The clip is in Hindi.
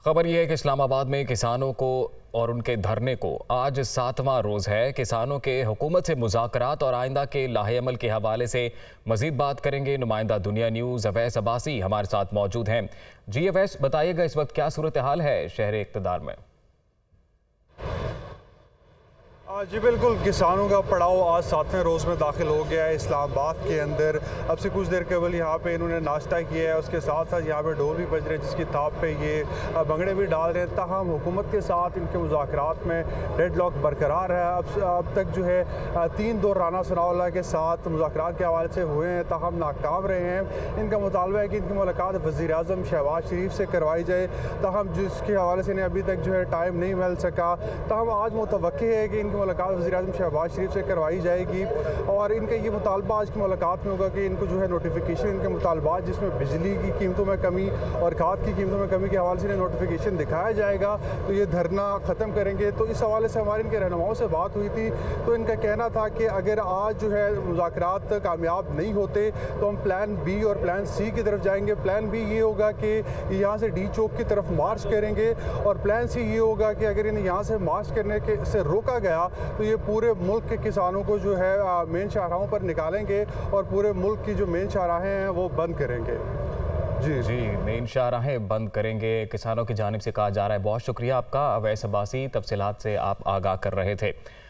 खबर यह है कि इस्लामाबाद में किसानों को और उनके धरने को आज 7वां रोज़ है। किसानों के हुकूमत से मुज़ाकरात और आइंदा के लाहे-अमल के हवाले से मज़ीद बात करेंगे। नुमाइंदा दुनिया न्यूज़ अवैस अब्बासी हमारे साथ मौजूद हैं। जी अवैस, बताइएगा इस वक्त क्या सूरत हाल है शहर इक़्तिदार में? जी बिल्कुल, किसानों का पड़ाव आज 7वें रोज़ में दाखिल हो गया है इस्लामाबाद के अंदर। अब से कुछ देर कबल यहाँ पे इन्होंने नाश्ता किया है, उसके साथ साथ यहाँ पे ढोल भी बज रहे हैं जिसकी ताप पे ये भंगड़े भी डाल रहे हैं। ताहम हुकूमत के साथ इनके मुज़ाकरात में डेडलॉक बरकरार है। अब तक जो है 3 दौर राना सनाउल्लाह के साथ मुज़ाकरात के हवाले से हुए हैं, ताहम नाकाम रहे हैं। इनका मुतालबा है कि इनकी मुलाकात वज़ीर-ए-आज़म शहबाज शरीफ से करवाई जाए, ताहम जिसके हवाले से इन्हें अभी तक जो है टाइम नहीं मिल सका। ताहम आज मुतवक्की है कि इनकी मुलाकात वज़ीर-ए-आज़म शहबाज शरीफ से करवाई जाएगी और इनका ये मुतालबा आज की मुलाकात में होगा कि इनको जो है नोटिफिकेशन इनके मुतालबात जिसमें बिजली की कीमतों में कमी और खाद की कीमतों में कमी के हवाले से इन्हें नोटिफिकेशन दिखाया जाएगा, तो ये धरना ख़त्म करेंगे। तो इस हवाले से हमारे इनके रहनुमाओं से बात हुई थी, तो इनका कहना था कि अगर आज जो है मुज़ाकरात कामयाब नहीं होते तो हम प्लान बी और प्लान सी की तरफ जाएंगे। प्लान बी ये होगा कि यहाँ से डी चौक की तरफ मार्च करेंगे और प्लान सी ये होगा कि अगर इन्हें यहाँ से मार्च करने के से रोका गया तो ये पूरे मुल्क के किसानों को जो है मेन शाहराहों पर निकालेंगे और पूरे मुल्क की जो मेन शाहराहें हैं वो बंद करेंगे। जी मेन शाहराहें बंद करेंगे किसानों की जानिब से कहा जा रहा है। बहुत शुक्रिया आपका अवैस अब्बासी, तफसीलात से आप आगाह कर रहे थे।